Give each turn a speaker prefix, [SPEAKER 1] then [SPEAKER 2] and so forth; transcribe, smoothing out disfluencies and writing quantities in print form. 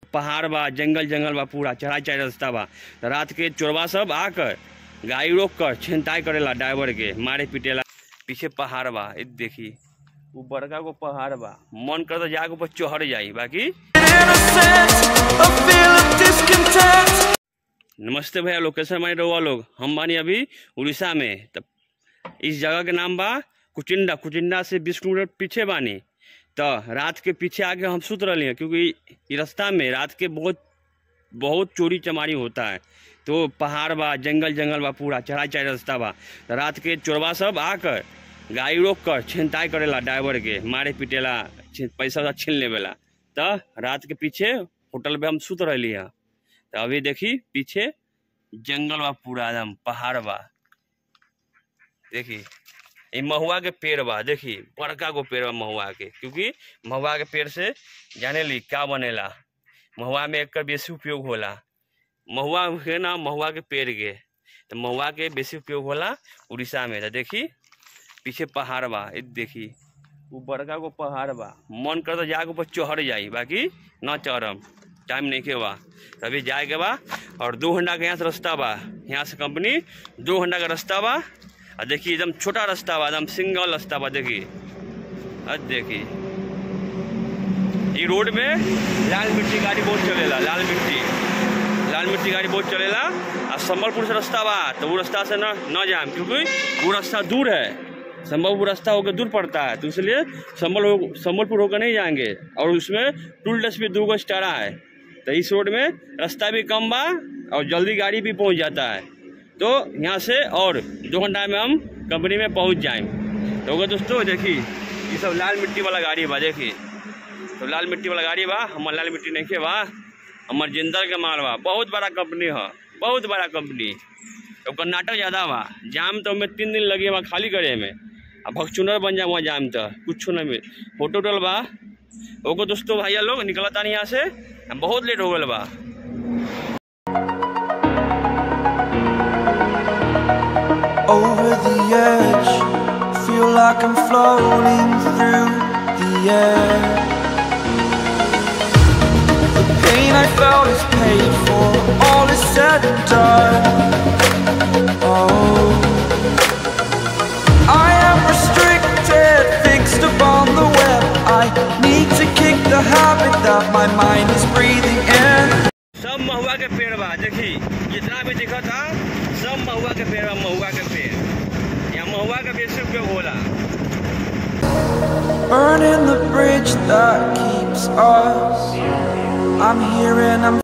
[SPEAKER 1] पहाड़ बा, जंगल जंगल बा, पूरा चढ़ाई चढ़ाई रास्ता बा। रात के चोरवा सब आकर गाड़ी रोक कर छिनताई करेला, ड्राइवर के मारे पीटेला। पीछे पहाड़ बा, देखी वो बड़का को पहाड़ बा, मन कर तो जाके ऊपर चढ़ जाई। बाकी नमस्ते भैया लोग, कैसे हमारे रहुआ लोग? हम बानी अभी उड़ीसा में। तब इस जगह के नाम बा कुचिंडा। कुचिंडा से 20 किलोमीटर पीछे बानी। तो रात के पीछे आके हम सुत रही हैं, क्योंकि रास्ता में रात के बहुत चोरी चमारी होता है। तो पहाड़ बा, जंगल जंगल बा, पूरा चढ़ाई चढ़ाई रास्ता बा। रात के चोरवा सब आकर गाड़ी रोक कर छिनताई करेला, ड्राइवर के मारे पीटेला, पैसा छीन लेवेला। तो रात के पीछे होटल पे हम सुत रही हैं। तो अभी देखी पीछे जंगल बा, पूरा एकदम पहाड़ बा। देखी ये महुआ के पेड़ बा, देखी बड़का को पेड़ बा महुआ के, क्योंकि महुआ के पेड़ से जाने ली क्या बनेला। महुआ में एक बेसी उपयोग होला। महुआ के ना, महुआ के पेड़ के, तो महुआ के बेसी उपयोग होला उड़ीसा में। तो देखी पीछे पहाड़ बा, देखी वो बड़का को पहाड़ बा, मन कर तो जाके ऊपर चढ़ जाई। बाकी न चढ़म, टाइम नहीं के बा। तभी जाए के बा। और 2 घंटा के यहाँ से रास्ता बा, यहाँ से कंपनी 2 घंटा का रास्ता बा। और देखिए एकदम छोटा रास्ता बा, एकदम सिंगल रास्ता बा। देखिए देखिए ये रोड में लाल मिट्टी गाड़ी बहुत चलेला, लाल मिट्टी गाड़ी बहुत चलेला। और संबलपुर से रास्ता बा, तो वो रास्ता से न जाम, क्योंकि वो रास्ता दूर है। संबलपुर रास्ता होकर दूर पड़ता है, तो इसलिए संबलपुर होकर नहीं जाएंगे। और उसमें टूल टैक्स भी 2 स्टारा है। तो इस रोड में रास्ता भी कम बा और जल्दी गाड़ी भी पहुंच जाता है। तो यहाँ से और 2 घंटा में हम कंपनी में पहुंच जाएंगे। तो दोस्तों देखिए ये सब लाल मिट्टी वाला गाड़ी बा। देखिए तो लाल मिट्टी वाला गाड़ी बा, हमार लाल मिट्टी नहीं के बा, हमार जिंदल के माल बा। बहुत बड़ा कंपनी है, बहुत बड़ा कंपनी। तो कर्नाटक ज़्यादा बा, जाम तो हमें 3 दिन लगे वहाँ खाली करे में। अब भगचुनर बन जाए वहाँ जाम, तो कुछ न मिल होटल बा। ओको दोस्तों भैया लोग निकलता नहीं यहाँ से, बहुत लेट हो गल बा।
[SPEAKER 2] Over the edge, feel like I'm floating through the air. The pain I felt is paid for, all is said and done. Oh, I am restricted, fixed upon the web. I need to kick the habit that my mind is breathing in.
[SPEAKER 1] सब महुआ के पेड़ बा। देखी जितना भी दिखा था सब महुआ के पेड़ बा, महुआ के पेड़। यहाँ महुआ का बेसी उपयोग होला।
[SPEAKER 2] Burning the bridge that keeps us. I'm here and I'm